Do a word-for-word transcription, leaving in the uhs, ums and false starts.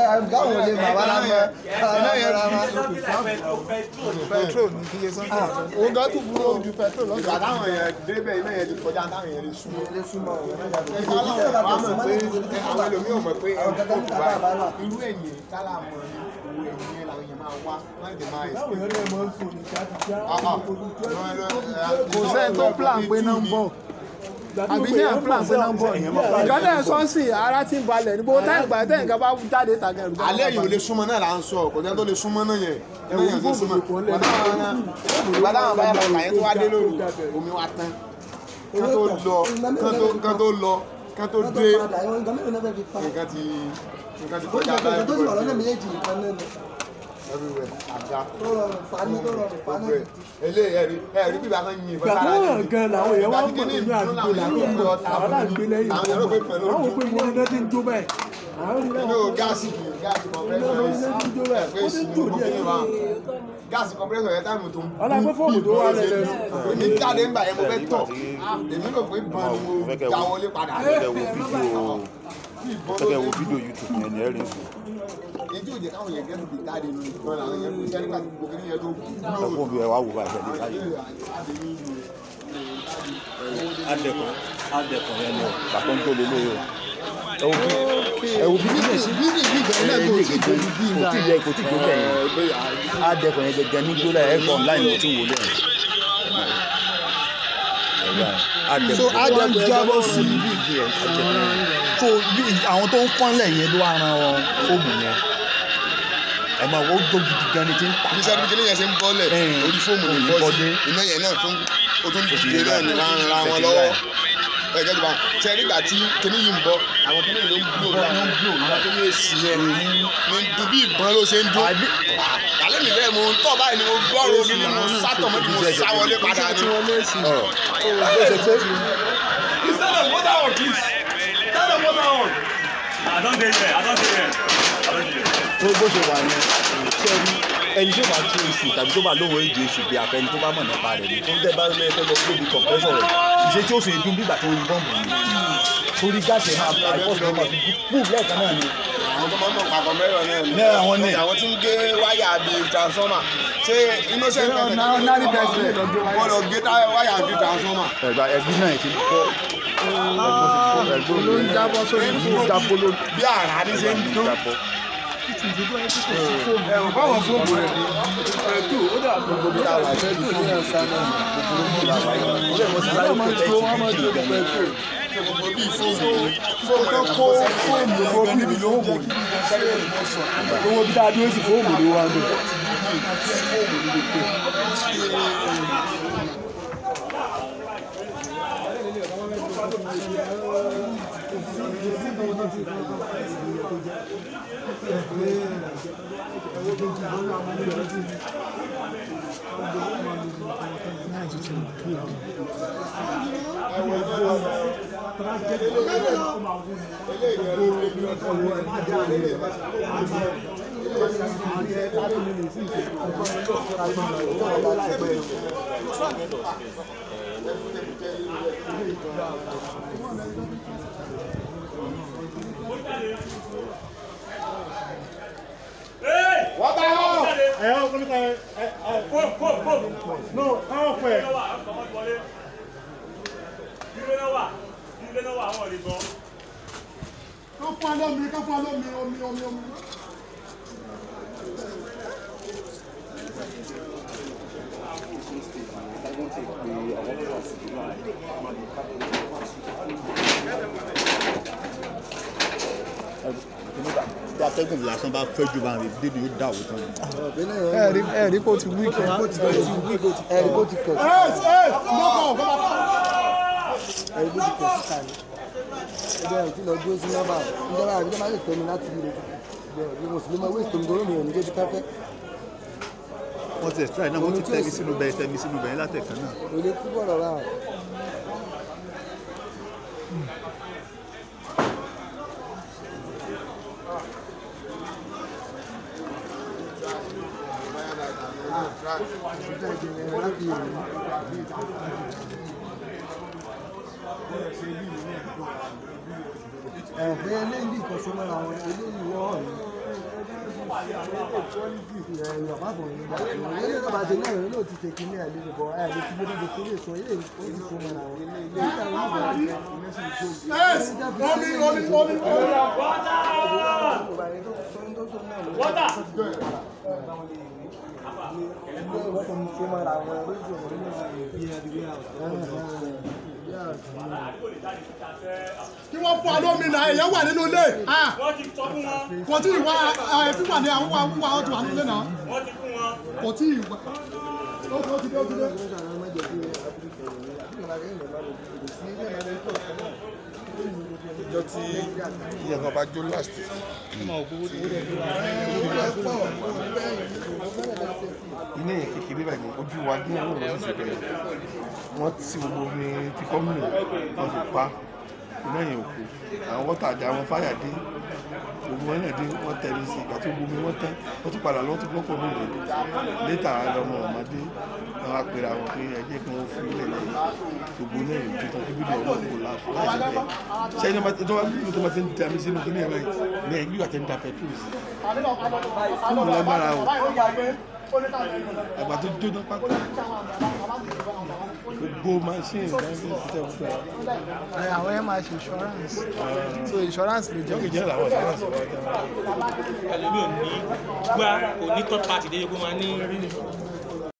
gáwọn lè mà wá lámọ́. Petrol ní kí yé sọ́n. Òun gan tún burú ju petrol lọ́sọ̀. Ìgbà táwọn èèyàn débẹ̀ iná yẹn ti kọjá táwọn èèyàn lè súnmọ́. Lè súnmọ́ ọ̀rọ̀ náà. Àwọn ẹlòmíì ò mọ̀ pé ẹ̀rọ tó kù báyìí. Irú ẹ̀yìn kálá mọ̀ ní owó ẹ̀yìn yẹn làwọn èèyàn máa wá láì dé máa ẹ̀sìn. Kò sẹ́ni tó plan pé náà ń bọ̀. Àbí ní à ń plan pé náà ń bọ̀. Ìjọba ẹ̀ sọ́ọ̀sì ara ti ń balẹ̀ ní gbogbo táyà ìgbà tẹ́yìn kan bá jáde tàgẹ̀ ẹ̀rù. Alẹ́ yìí ò lè súnmọ́ náà là ń sọ kò sẹ́ni tó lè súnmọ́ náà yẹn. Ẹ̀wù fún súnmọ́. Ìgbà táwọn báyà bá kàyẹ́ tó wá dé lóru omi wa tán. Kán tó lọ kán tó lọ kán tó dé nǹkan ti nǹkan ti kọjá báyìí. Tó sì wà lọ́nà méjèèjì nǹkan náà ni. Everywhere àga. Tó rọrùn fani tó rọrùn fani. Eléyìí ẹ̀rí ẹ̀rí bíbá kan yin ìbọn sára Gbàgbọ́ gan làwọn èèyàn wá ń bọ̀ nínú àdúgbò làwọn ń bọ̀ àwọn àgbè lẹ́yìn àwọn ẹ̀rọ pé pẹ̀lú àwọn òpin ìwọ́n náà ti ń jó bẹ́ẹ̀. Àwọn nínú gáàsì gáàsì compressor gáàsì compressor yẹn táìmù tó ń bí ọlọ́pẹ́ fóònù tó wà lẹ́lẹ́ èmi jáde ń gbà yẹn mo fẹ́ tọ̀ èmi rò pé bọ́n ni mo já wọlé padà. Fẹ́kẹ̀ wo fídíò YouTube yẹn ni ẹ̀rín sùn. Èyí ò jẹ́ káwọn yẹn gẹ́gẹ́ bí jáde ní ìgbọ́n làwọn yẹn kò sẹ́ni nígbà tí gbogbo kìnìyẹn tó Ẹ fún mi ẹ wá wò báyìí ṣẹlẹ̀ láyé. Art Deco Art Deco yẹn ni bàtọ́ ń tó lélẹ̀ yìí o. Ẹ wo bí bíbí sí bíbí bí ìgbà yẹn náà kò tí kò tí yẹ kò tí kò bẹ̀ yẹn. Art Deco yẹn gẹ́gẹ́ ní gbólẹ̀ ẹ̀ gbọ́n láì mo ti wò lẹ́yìn. so Art Deco jábọ̀ sí so bí àwọn tó ń pọ́nlẹ̀ yẹn ló wá ran wọn fóòmù yẹn ẹ máa wọ́n tó gidi gan ni ti ń ta. bí sẹ́ni bí kìnìyẹn ṣe ń bọ́lẹ̀ orí fóòmù ní bọ́ọ̀sì iná yẹn náà tún ó tún dìde náà ní wọ́n ra wọn lọ́wọ́ ẹ jẹ́ ìjọba ṣe nígbà tí kìnìún yìí ń bọ̀ àwọn kìnìún ló ń blò ló ń blò àwọn kìnìún èsì yẹn ní dùn bí ìbọn ló ṣe ń dún. alẹ́ mi lẹ́yìn mo ń tọ́ báyìí ni mo gbọ́rọ̀ omi ni mo sátọ̀ mọ́ tí mo sá wọlé padà ní. Instead of water on, please. Instead of water on. I don't get there. I don't get there. I don't get there. Bó ṣe wà yẹn ṣe rí ẹni tó bá tún èsì tàbí tó bá lówó èdè èsì bí àfẹni tó bá mọ̀ nípa rẹ̀ ni tó ń tẹ́ bá lẹ́yìn tó lọ gbóbi kọ̀m̀pẹ́sọ̀ rẹ̀ ìṣe tí ó ṣe dún bígbà tó ń bọ́ǹbù ni torí gáàsì máa àìpọ́sì náà máa fi kú lẹ́ẹ̀kan náà ni. àwọn tó máa ń mọ̀ pàpọ̀ mẹ́rọ̀ náà ni. ní àwọn ní. àwọn tí ń gé wáyà bíi transformer ṣé innocent person wọ́n lọ gé wáyà bíi transformer. ẹ̀gbá ẹbí náà ti kọ́ ẹ̀gbọ́n ló ń jábọ́ sórí ìlú jábọ́ ló bí àrà ní ṣe ń dún. ẹ̀rù báwọn fóònù rẹ̀ ẹ̀tù ó dà gbogbo bí àwọn àṣẹ ìlú fóònù rẹ̀ sá náà gbogbo bí àwọn àṣẹ ìlú fóònù rẹ̀ sá náà gbogbo bí fóònù fóònù rẹ̀ kó fóònù gbogbo bí mi ló ń wò ní owó bí dáadé ó sì fóònù ló wá lò. Hey! What the hell? ẹ ọ kọ́ nípa ẹ ẹ Fò fò fò. no káwọn fẹ́. Ilé náà wà. Ilé náà wà àwọn ọ̀rẹ́ gan. kán fún alómi kán fún alómi omi omi omi. bí atẹ́gùn lásán bá fẹ́ ju bá rìn dédé yóò dà wò tán. ẹ̀rí ẹ̀rí kò ti wíìkì. ẹ̀rí kò ti kọ̀ sí. ẹ̀rí kò ti kọ̀ sí ká ní. ẹgbẹ́ rẹ̀ tí lọ dúró sí nọ́mbà ìjọba àbí tó máa lè tẹ̀mí láti rí rẹ̀ bí mo sì lè máa wé ìtòmí gómìnà mi ò ní débi káfẹ́. wọ́n ti ẹ̀sìtráì náà wọ́n ti tẹ̀mí sínú bẹ́ẹ̀ tẹ̀mí sínú bẹ́ẹ̀ látẹ̀kan náà. kò lè kú bọ̀rọ̀ rà. ẹ̀fẹ́ eléyìí kan sọ́mọ́ àwọn eléyìí wọ́n ní kí wọ́n fún alómìnira èèyàn wà nínú ilé kò tí ì wá ẹ̀fí wà ní àwọn àwọn àwọn tó wà nínú ilé náà kò tí ì wá ó ti dé ó ti dé. ìjọ tí ìyẹn kan bá jó last. ilé yẹn kékeré báyìí ojú wa ní àwọn ọ̀rọ̀ ṣẹ̀ṣẹ̀ bẹ̀rẹ̀ wọ́n ti gbogbo omi ti kọ́mìnì wọ́n fi pa iná yẹn òkú àwọn wọ́tà àjà àwọn fáyà dé gbogbo wọn náà dé wọ́n tẹ̀lé sí ìgbà tó gbogbo wọn tán wọ́n tún padà lọ́wọ́ tó gbọ́pọ̀ mí rèé létà àwọn ọmọ ọmọdé àwọn apèrè àwọn pé ẹjẹ́ kí wọ́n fi ilẹ̀ lẹ́yìn gbogbo náà yẹn tó tán ibi ní ọwọ́ kò láàfin láti bẹ́ẹ̀ ṣé ẹni tó bá bí tó bá ti ń da mi sínú kí ní ẹ̀rọ ní ẹgbẹ́ àti ń da petrol sí fún mi lágbára o àgbà tó jóná pátá gbogbo machine bá ń fi ṣiṣẹ́ gbogbo ẹ̀. àwọn ẹ̀ máa ṣe insurance so insurance ló jẹ́ kí jẹ́ làwọn insurance wọ́n tẹ́ ẹlòmíì ò ní gbá kò ní third party dé yẹ kó máa ní